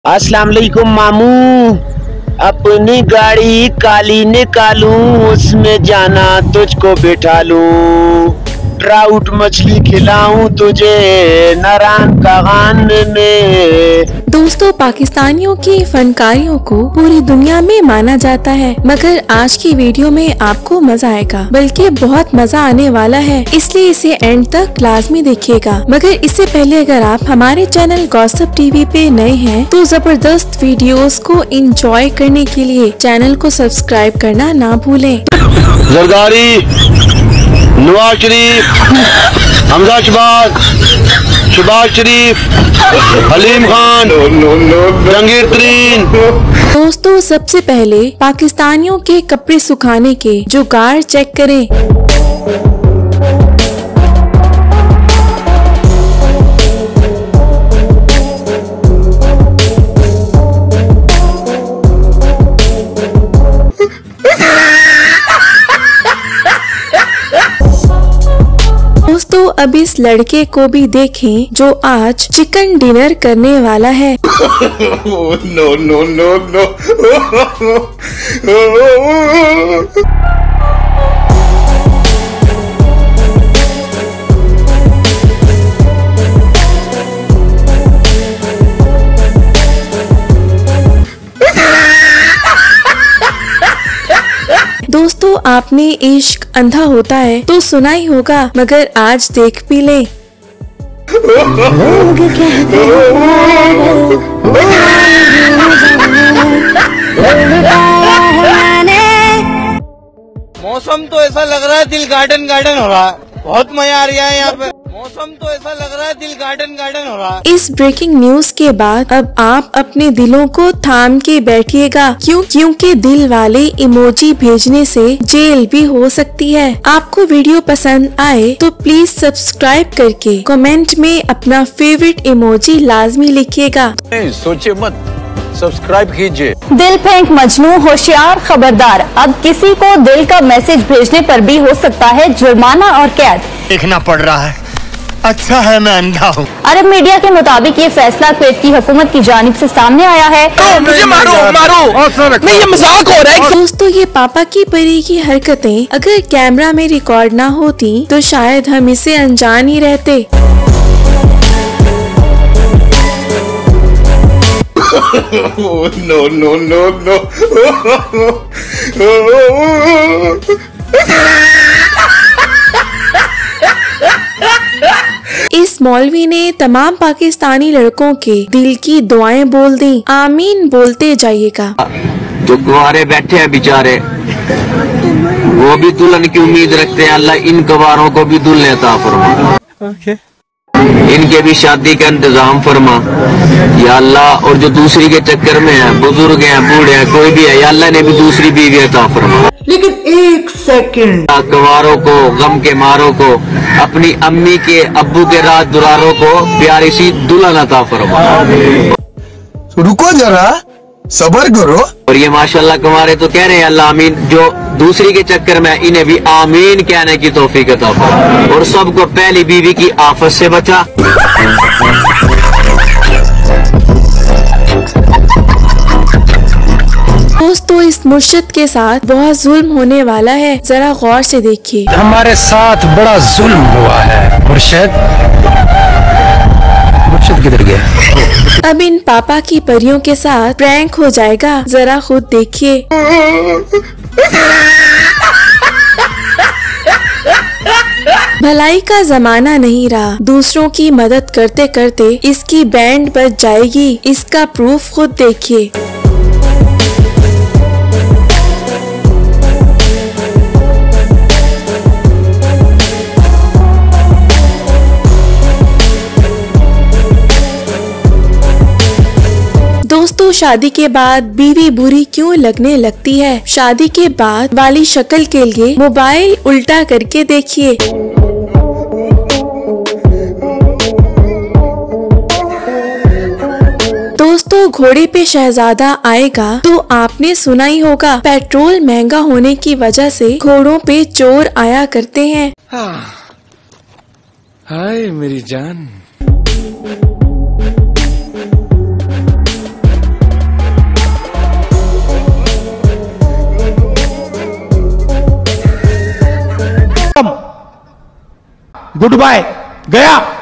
अस्सलाम वालेकुम मामू। अपनी गाड़ी काली निकालूं, उसमें जाना तुझको बिठा लूं, ट्राउट मछली खिलाऊं तुझे नारायण कागान में। दोस्तों, पाकिस्तानियों की फनकारियों को पूरी दुनिया में माना जाता है, मगर आज की वीडियो में आपको मजा आएगा, बल्कि बहुत मजा आने वाला है, इसलिए इसे एंड तक लाजमी देखिएगा। मगर इससे पहले अगर आप हमारे चैनल गॉसिप टीवी पे नए हैं तो जबरदस्त वीडियोस को एंजॉय करने के लिए चैनल को सब्सक्राइब करना ना भूलें। जरदारी, नवाज शरीफ, हमजा शहबाज शरीफ, हलीम खान, जहांगीर तरीन। दोस्तों, सबसे पहले पाकिस्तानियों के कपड़े सुखाने के जुगाड़ चेक करें। दोस्तों, अब इस लड़के को भी देखें जो आज चिकन डिनर करने वाला है। No no no no. दोस्तों, आपने इश्क अंधा होता है तो सुना ही होगा, मगर आज देख भी ले। लोग कहते मौसम तो ऐसा लग रहा है दिल गार्डन गार्डन हो रहा है, बहुत मजा आ रहा है यहाँ पे। मौसम तो ऐसा लग रहा है दिल गार्डन गार्डन हो रहा है। इस ब्रेकिंग न्यूज के बाद अब आप अपने दिलों को थाम के बैठिएगा, क्योंकि दिल वाले इमोजी भेजने से जेल भी हो सकती है। आपको वीडियो पसंद आए तो प्लीज सब्सक्राइब करके कमेंट में अपना फेवरेट इमोजी लाजमी लिखिएगा। सोचिए मत, सब्सक्राइब कीजिए। दिल फेंक मजनू होशियार खबरदार, अब किसी को दिल का मैसेज भेजने पर भी हो सकता है जुर्माना और कैद। देखना पड़ रहा है, अच्छा है मैं अंधा हूँ। अरब मीडिया के मुताबिक ये फैसला कुवैत की हुकूमत की जानिब से सामने आया है। मुझे मारो मारो, नहीं ये मजाक हो रहा है। दोस्तों, ये पापा की परी की हरकतें अगर कैमरा में रिकॉर्ड ना होती तो शायद हम इसे अनजान ही रहते। No no no no. इस मौलवी ने तमाम पाकिस्तानी लड़कों के दिल की दुआएं बोल दी। आमीन बोलते जाइएगा। जो गुआरे बैठे हैं बेचारे, वो भी दुल्हन की उम्मीद रखते हैं। अल्लाह इन गवारों को भी दुल्हन अता फरमा, इनके भी शादी का इंतजाम फरमा या अल्लाह। और जो दूसरी के चक्कर में है, बुजुर्ग हैं, बूढ़े हैं, कोई भी है, या अल्लाह ने भी दूसरी बीवी अता फरमा। लेकिन एक सेकंड, गवारों को, गम के मारों को, अपनी अम्मी के अब्बू के रात दुरारों को प्यारी सी दुल्हन अता फरमा। रुको जरा, सब्र करो। और ये माशाल्लाह कुमारे तो कह रहे हैं अल्लाह आमीन, जो दूसरी के चक्कर में इन्हें भी आमीन कहने की तौफीक अता फरमा, और सबको पहली बीवी की आफत से बचा। दोस्तों, इस मुर्शिद के साथ बहुत जुल्म होने वाला है, जरा गौर से देखिए। हमारे साथ बड़ा जुल्म हुआ है। मुर्शिद किधर गया? अब इन पापा की परियों के साथ प्रैंक हो जाएगा, जरा खुद देखिए। भलाई का जमाना नहीं रहा, दूसरों की मदद करते करते इसकी बैंड बज जाएगी, इसका प्रूफ खुद देखिए। दोस्तों, शादी के बाद बीवी बुरी क्यों लगने लगती है? शादी के बाद वाली शक्ल के लिए मोबाइल उल्टा करके देखिए। दोस्तों, घोड़े पे शहजादा आएगा तो आपने सुना ही होगा, पेट्रोल महंगा होने की वजह से घोड़ों पे चोर आया करते हैं। हाय मेरी जान। गुड बाय, गया।